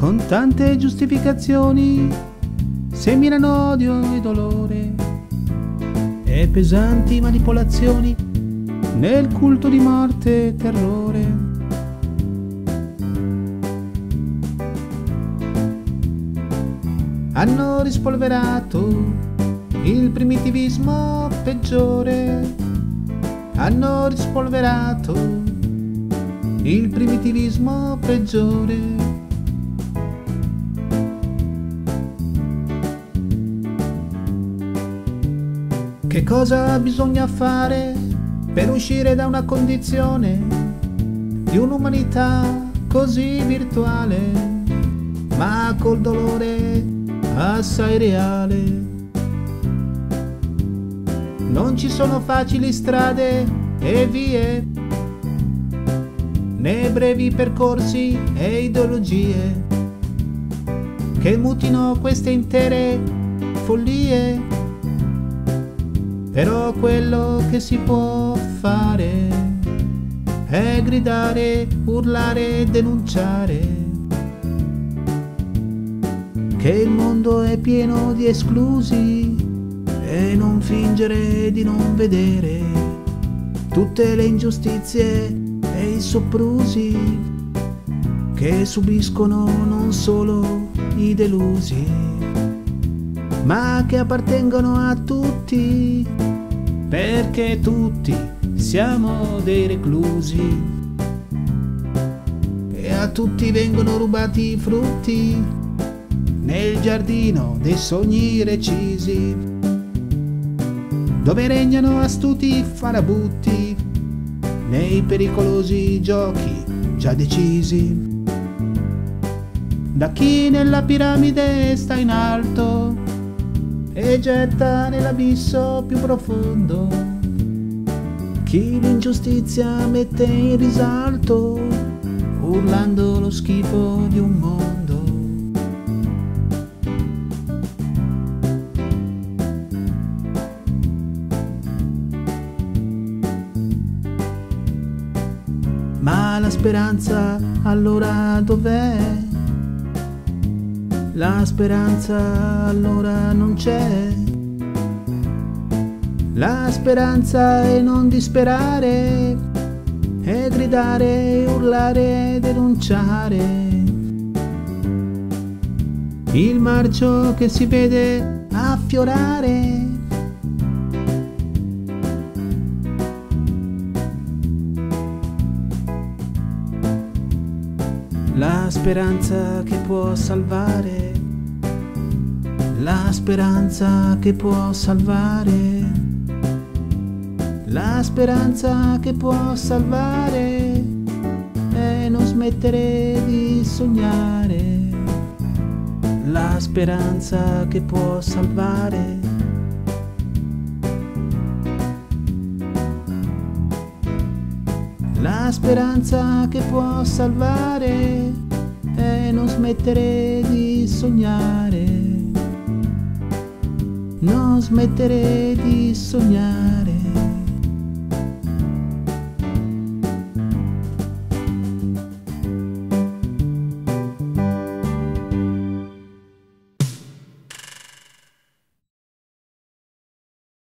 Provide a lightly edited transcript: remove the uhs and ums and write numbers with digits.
con tante giustificazioni, seminano odio e dolore e pesanti manipolazioni nel culto di morte e terrore. Hanno rispolverato il primitivismo peggiore, hanno rispolverato il primitivismo peggiore. Che cosa bisogna fare per uscire da una condizione di un'umanità così virtuale, ma col dolore assai reale? Non ci sono facili strade e vie, né brevi percorsi e ideologie che mutino queste intere follie. Però quello che si può fare è gridare, urlare e denunciare che il mondo è pieno di esclusi e non fingere di non vedere tutte le ingiustizie e i soprusi che subiscono non solo i delusi, ma che appartengono a tutti, perché tutti siamo dei reclusi e a tutti vengono rubati i frutti nel giardino dei sogni recisi, dove regnano astuti farabutti nei pericolosi giochi già decisi. Da chi nella piramide sta in alto e getta nell'abisso più profondo, chi l'ingiustizia mette in risalto urlando lo schifo di un mondo. Ma la speranza allora dov'è? La speranza allora non c'è. La speranza è non disperare, è gridare, urlare, denunciare. Il marcio che si vede affiorare. La speranza che può salvare, la speranza che può salvare, la speranza che può salvare è non smettere di sognare. La speranza che può salvare, la speranza che può salvare è non smettere di sognare, non smettere di sognare.